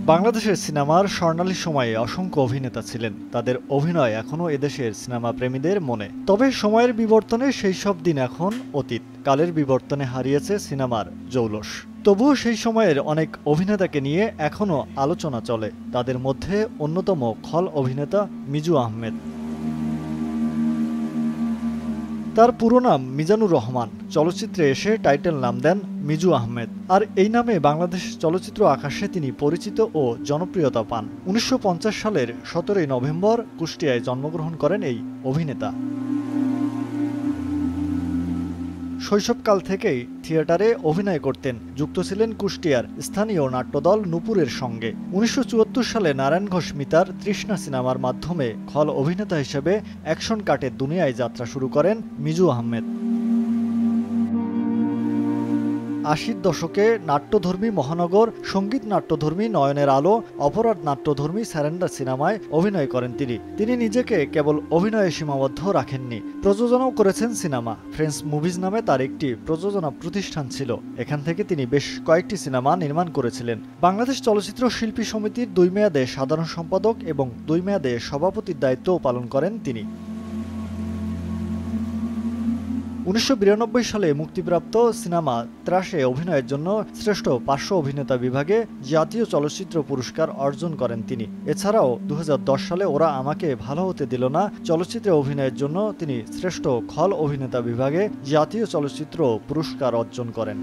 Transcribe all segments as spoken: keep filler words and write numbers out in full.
বাংলাদেশের সিনেমার স্বর্ণালী সময়ে অসংখ্য অভিনেতা ছিলেন। তাদের অভিনয় এখনও এদেশের সিনেমা প্রেমীদের মনে। তবে সময়ের বিবর্তনে সেই সব দিন এখন অতীত। কালের বিবর্তনে হারিয়েছে সিনেমার জৌলস। তবুও সেই সময়ের অনেক অভিনেতাকে নিয়ে এখনও আলোচনা চলে। তাদের মধ্যে অন্যতম খল অভিনেতা মিজু আহমেদ। তার পুরো নাম মিজানুর রহমান। চলচ্চিত্রে এসে টাইটেল নাম দেন মিজু আহমেদ। আর এই নামে বাংলাদেশ চলচ্চিত্র আকাশে তিনি পরিচিত ও জনপ্রিয়তা পান। উনিশশো পঞ্চাশ সালের সতেরোই নভেম্বর কুষ্টিয়ায় জন্মগ্রহণ করেন এই অভিনেতা। শৈশবকাল থেকেই থিয়েটারে অভিনয় করতেন। যুক্ত ছিলেন কুষ্টিয়ার স্থানীয় নাট্যদল নূপুরের সঙ্গে। উনিশশো চুয়াত্তর সালে নারায়ণ ঘোষ মিতার তৃষ্ণা সিনেমার মাধ্যমে খল অভিনেতা হিসেবে অ্যাকশন কাটের দুনিয়ায় যাত্রা শুরু করেন মিজু আহমেদ। আশির দশকে নাট্যধর্মী মহানগর, সঙ্গীত নাট্যধর্মী নয়নের আলো, অপরাধ নাট্যধর্মী স্যারেন্ডার সিনেমায় অভিনয় করেন তিনি। তিনি নিজেকে কেবল অভিনয়ে সীমাবদ্ধ রাখেননি, প্রযোজনাও করেছেন সিনেমা। ফ্রেন্স মুভিজ নামে তার একটি প্রযোজনা প্রতিষ্ঠান ছিল। এখান থেকে তিনি বেশ কয়েকটি সিনেমা নির্মাণ করেছিলেন। বাংলাদেশ চলচ্চিত্র শিল্পী সমিতির দুই মেয়াদে সাধারণ সম্পাদক এবং দুই মেয়াদে সভাপতির দায়িত্বও পালন করেন তিনি। উনিশশো বিরানব্বই সালে মুক্তিপ্রাপ্ত সিনেমা ত্রাসে অভিনয়ের জন্য শ্রেষ্ঠ পার্শ্ব অভিনেতা বিভাগে জাতীয় চলচ্চিত্র পুরস্কার অর্জন করেন তিনি। এছাড়াও দু হাজার দশ সালে ওরা আমাকে ভালো হতে দিল না চলচ্চিত্রে অভিনয়ের জন্য তিনি শ্রেষ্ঠ খল অভিনেতা বিভাগে জাতীয় চলচ্চিত্র পুরস্কার অর্জন করেন।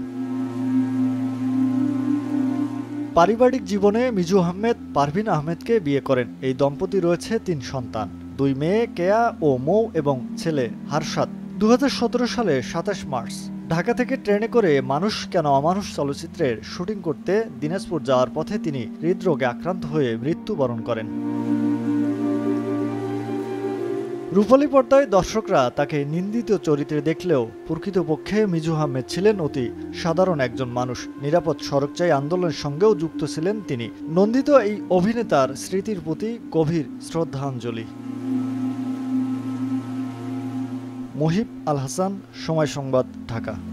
পারিবারিক জীবনে মিজু আহমেদ পারভিন আহমেদকে বিয়ে করেন। এই দম্পতি রয়েছে তিন সন্তান, দুই মেয়ে কেয়া ও মৌ এবং ছেলে হারসাত। দু হাজার সতেরো সালে সাতাশ মার্চ ঢাকা থেকে ট্রেনে করে মানুষ কেন অমানুষ চলচ্চিত্রের শুটিং করতে দিনাজপুর যাওয়ার পথে তিনি হৃদরোগে আক্রান্ত হয়ে মৃত্যুবরণ করেন। রূপালী পর্দায় দর্শকরা তাকে নিন্দিত চরিত্রে দেখলেও প্রকৃতপক্ষে মিজু আহমেদ ছিলেন অতি সাধারণ একজন মানুষ। নিরাপদ সড়ক চাই আন্দোলনের সঙ্গেও যুক্ত ছিলেন তিনি। নন্দিত এই অভিনেতার স্মৃতির প্রতি গভীর শ্রদ্ধাঞ্জলি। মুহিব আল হাসান, সময় সংবাদ, ঢাকা।